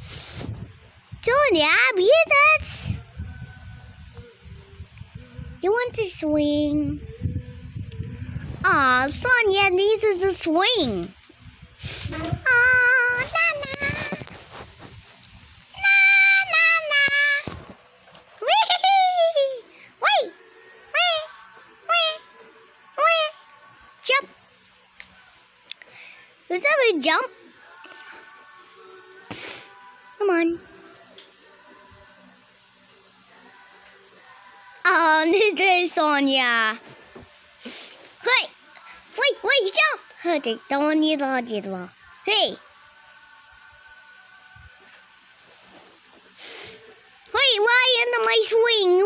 Sonia, hear that? You want to swing? Aw, Sonia needs to swing. Aw, Nana. Nana. Wee. Wait. Wee. Jump. Does that mean jump? Come on. Oh, this is Sonia. Wait, jump! 呵，等我你了，记得吧？嘿，why in my swing?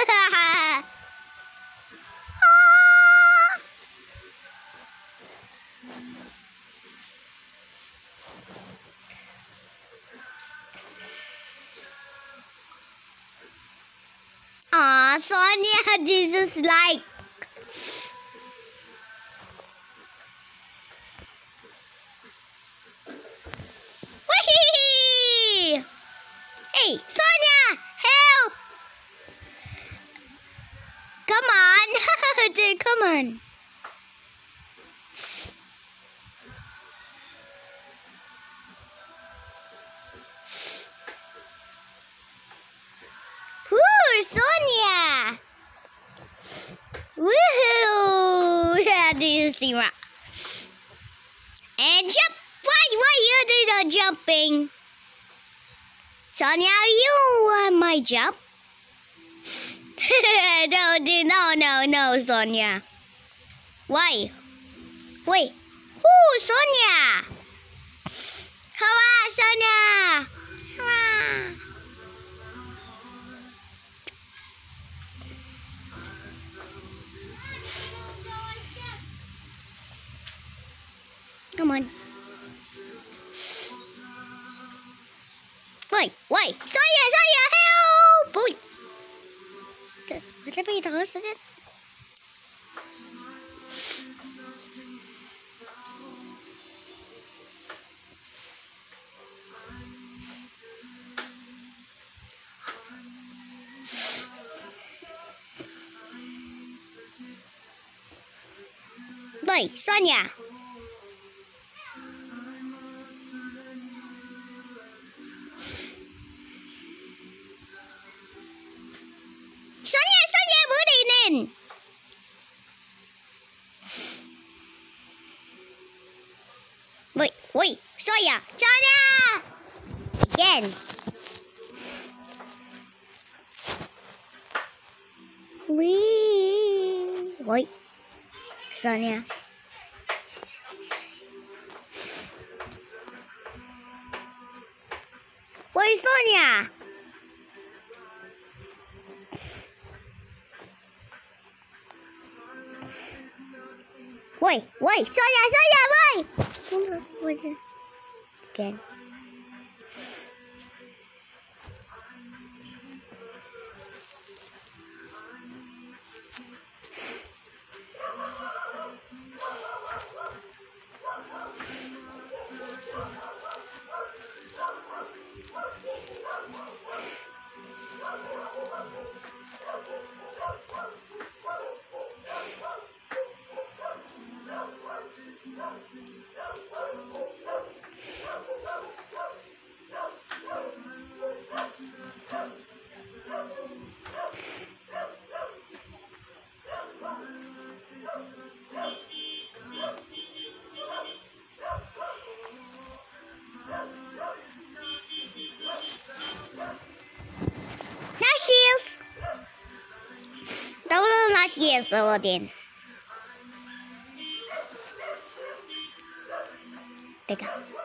Aw, Sonia, this is like. Whee! Hey, Sonia, help! Come on, dude, come on. Sonia! Woohoo! Yeah, do you see what? And jump! Why you do the jumping? Sonia, you my jump? No, Sonia. Why? Wait. Who, Sonia? Hurrah, Sonia! Hurrah! Come on. Wait. Sonia, help! Ui. What happened to us again? Wait, Sonia. Sonia, berdiri. Wait, Sonia. Again. Wait, Sonia. Wait, Sonia. Wait, Sonia, wait. Again. Yes, Odin. Teka.